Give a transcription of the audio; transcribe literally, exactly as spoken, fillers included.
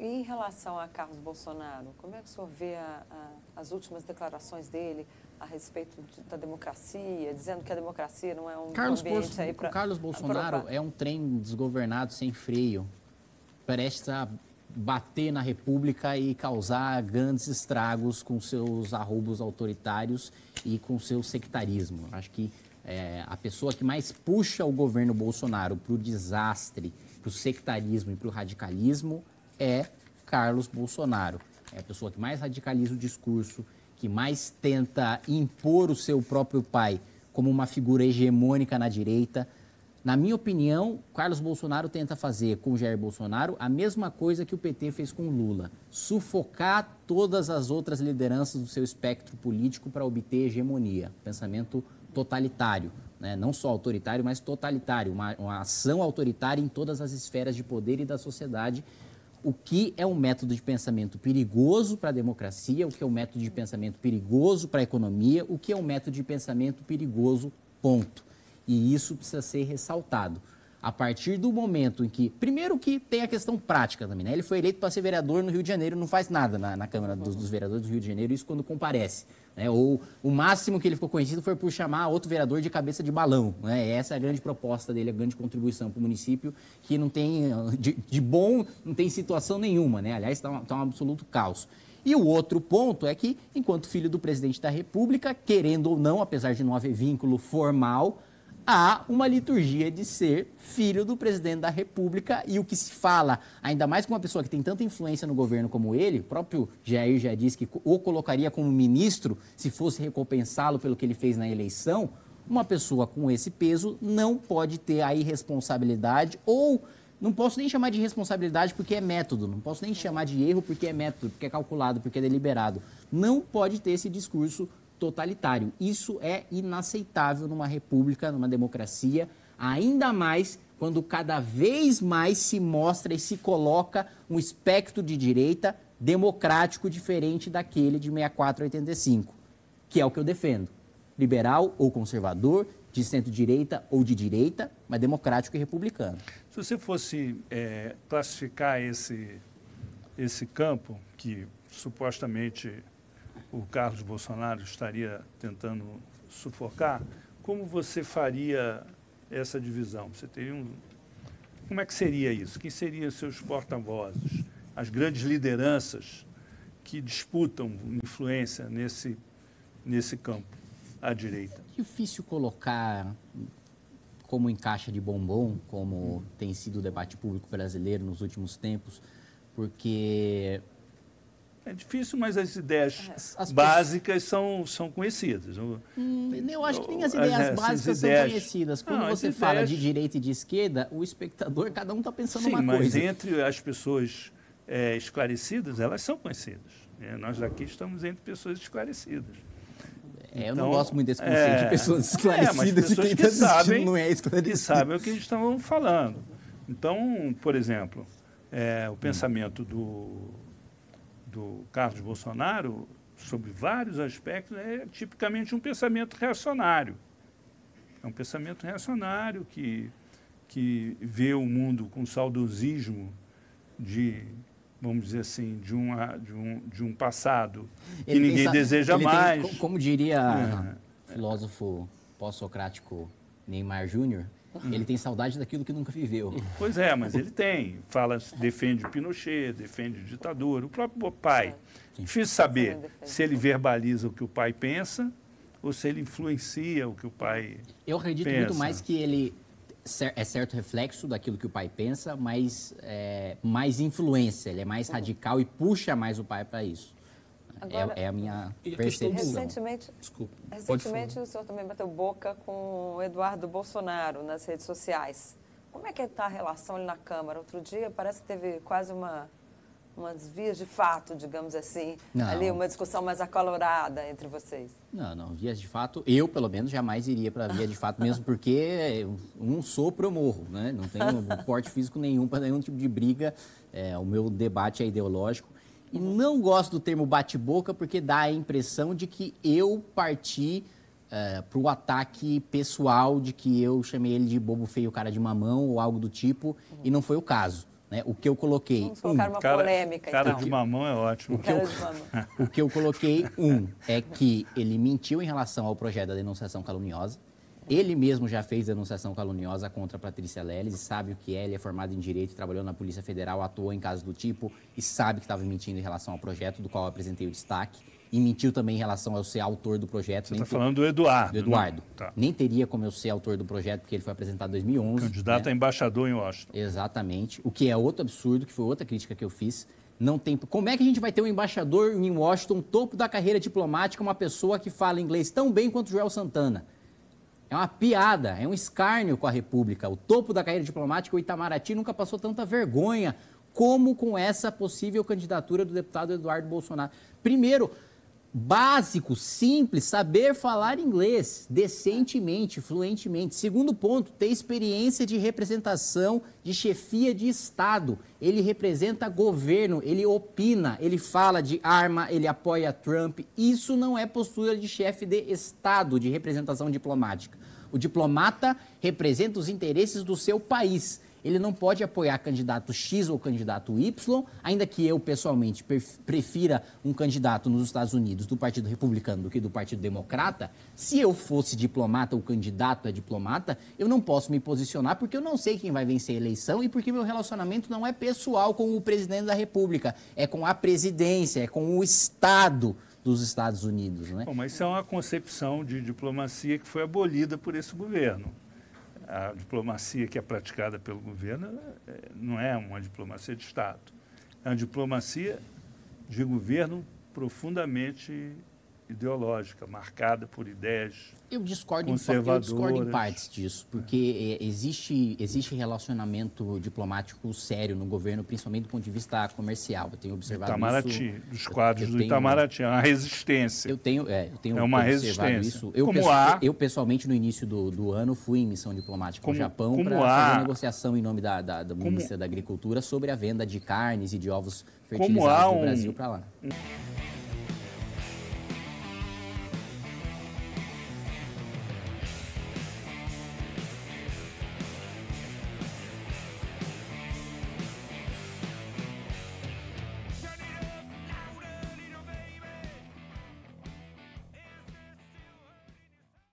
E em relação a Carlos Bolsonaro, como é que o senhor vê a, a, as últimas declarações dele a respeito de, da democracia, dizendo que a democracia não é um Carlos ambiente Bolso, aí para... O Carlos Bolsonaro é um trem desgovernado, sem freio, prestes a bater na República e causar grandes estragos com seus arroubos autoritários e com seu sectarismo. Acho que é, a pessoa que mais puxa o governo Bolsonaro para o desastre, para o sectarismo e para o radicalismo é Carlos Bolsonaro. É a pessoa que mais radicaliza o discurso, que mais tenta impor o seu próprio pai como uma figura hegemônica na direita. Na minha opinião, Carlos Bolsonaro tenta fazer com Jair Bolsonaro a mesma coisa que o P T fez com Lula, sufocar todas as outras lideranças do seu espectro político para obter hegemonia, pensamento totalitário, né? Não só autoritário, mas totalitário, uma, uma ação autoritária em todas as esferas de poder e da sociedade, o que é um método de pensamento perigoso para a democracia, o que é um método de pensamento perigoso para a economia, o que é um método de pensamento perigoso, ponto. E isso precisa ser ressaltado. A partir do momento em que... Primeiro que tem a questão prática também, né? Ele foi eleito para ser vereador no Rio de Janeiro, não faz nada na, na Câmara dos, dos Vereadores do Rio de Janeiro, isso quando comparece. Né? Ou o máximo que ele ficou conhecido foi por chamar outro vereador de cabeça de balão. Né? Essa é a grande proposta dele, a grande contribuição para o município, que não tem... De, de bom, não tem situação nenhuma, né? Aliás, está um, tá um absoluto caos. E o outro ponto é que, enquanto filho do presidente da República, querendo ou não, apesar de não haver vínculo formal, há uma liturgia de ser filho do presidente da República e o que se fala, ainda mais com uma pessoa que tem tanta influência no governo como ele, o próprio Jair já disse que o colocaria como ministro se fosse recompensá-lo pelo que ele fez na eleição. Uma pessoa com esse peso não pode ter a irresponsabilidade ou... Não posso nem chamar de responsabilidade porque é método, não posso nem chamar de erro porque é método, porque é calculado, porque é deliberado. Não pode ter esse discurso totalitário. Isso é inaceitável numa república, numa democracia, ainda mais quando cada vez mais se mostra e se coloca um espectro de direita democrático diferente daquele de sessenta e quatro a oitenta e cinco, que é o que eu defendo. Liberal ou conservador, de centro-direita ou de direita, mas democrático e republicano. Se você fosse é, classificar esse, esse campo que supostamente o Carlos Bolsonaro estaria tentando sufocar, como você faria essa divisão? Você teria um... Como é que seria isso? Quem seriam seus porta-vozes? As grandes lideranças que disputam influência nesse, nesse campo, à direita? Difícil colocar como em caixa de bombom, como hum. tem sido o debate público brasileiro nos últimos tempos, porque... É difícil, mas as ideias as, as básicas pessoas... são, são conhecidas. Hum, eu acho que nem as ideias as, básicas ideias... são conhecidas. Quando Não, você ideias... fala de direita e de esquerda, o espectador, cada um está pensando Sim, uma mas coisa. Mas entre as pessoas é, esclarecidas, elas são conhecidas. É, nós aqui estamos entre pessoas esclarecidas. É, eu então, não gosto muito desse conceito é, de pessoas esclarecidas é, pessoas e quem que está sabem, não é esclarecido. Que sabem o que estão falando. Então, por exemplo, é, o hum. pensamento do... do Carlos Bolsonaro, sobre vários aspectos, é tipicamente um pensamento reacionário. É um pensamento reacionário que, que vê o mundo com saudosismo de, vamos dizer assim, de, uma, de, um, de um passado que ele ninguém tem, deseja ele mais. Tem, como diria o é, filósofo pós-socrático Neymar Júnior, ele tem saudade daquilo que nunca viveu. Pois é, mas ele tem. Fala, defende o Pinochet, defende o ditador, o próprio pai. É difícil saber se ele verbaliza o que o pai pensa ou se ele influencia o que o pai Eu acredito pensa. muito mais que ele é certo reflexo daquilo que o pai pensa, mas é, mais influência, ele é mais radical e puxa mais o pai para isso. Agora, é, é a minha percepção. Recentemente, Desculpa, recentemente o senhor também bateu boca com o Eduardo Bolsonaro nas redes sociais. Como é que está a relação ali na Câmara? Outro dia parece que teve quase uma, umas vias de fato, digamos assim, não. ali uma discussão mais acalorada entre vocês. Não, não, vias de fato, eu pelo menos jamais iria para via de fato, mesmo porque um sopro eu morro, né? Não tenho porte físico nenhum para nenhum tipo de briga, é, o meu debate é ideológico. E não gosto do termo bate-boca porque dá a impressão de que eu parti uh, para o ataque pessoal, de que eu chamei ele de bobo feio, cara de mamão ou algo do tipo, uhum. e não foi o caso. Né? O que eu coloquei... Vamos colocar um, uma cara, polêmica, cara então. de mamão é ótimo. O que, eu, Cara de mamão. o que eu coloquei, um, é que ele mentiu em relação ao projeto da denunciação caluniosa. Ele mesmo já fez denunciação caluniosa contra a Patrícia Leles, sabe o que é, ele é formado em Direito, trabalhou na Polícia Federal, atuou em casos do tipo e sabe que estava mentindo em relação ao projeto, do qual eu apresentei o destaque, e mentiu também em relação ao ser autor do projeto. Você está falando do Eduardo. Do Eduardo. Tá. Nem teria como eu ser autor do projeto, porque ele foi apresentado em dois mil e onze. Candidato né? a embaixador em Washington. Exatamente. O que é outro absurdo, que foi outra crítica que eu fiz. Não tem... Como é que a gente vai ter um embaixador em Washington, topo da carreira diplomática, uma pessoa que fala inglês tão bem quanto Joel Santana? É uma piada, é um escárnio com a República. O topo da carreira diplomática, o Itamaraty, nunca passou tanta vergonha como com essa possível candidatura do deputado Eduardo Bolsonaro. Primeiro, básico, simples, saber falar inglês decentemente, fluentemente. Segundo ponto, ter experiência de representação de chefia de Estado. Ele representa governo, ele opina, ele fala de arma, ele apoia Trump. Isso não é postura de chefe de Estado, de representação diplomática. O diplomata representa os interesses do seu país. Ele não pode apoiar candidato X ou candidato Y, ainda que eu, pessoalmente, prefira um candidato nos Estados Unidos do Partido Republicano do que do Partido Democrata. Se eu fosse diplomata, o candidato é diplomata, eu não posso me posicionar porque eu não sei quem vai vencer a eleição e porque meu relacionamento não é pessoal com o presidente da República, é com a presidência, é com o Estado dos Estados Unidos. Né? Bom, mas isso é uma concepção de diplomacia que foi abolida por esse governo. A diplomacia que é praticada pelo governo não é uma diplomacia de Estado. É uma diplomacia de governo profundamente ideológica, marcada por ideias eu discordo conservadoras. Em, eu discordo em partes disso, porque é, existe, existe relacionamento diplomático sério no governo, principalmente do ponto de vista comercial. Eu tenho observado Itamaraty, isso. dos quadros eu do tenho, Itamaraty, é uma resistência. Eu tenho, é, eu tenho é uma observado resistência. isso. Eu, como peço, há, eu, pessoalmente, no início do, do ano, fui em missão diplomática como, no Japão para fazer negociação em nome da, da, da Ministra da Agricultura sobre a venda de carnes e de ovos fertilizados do um, Brasil para lá.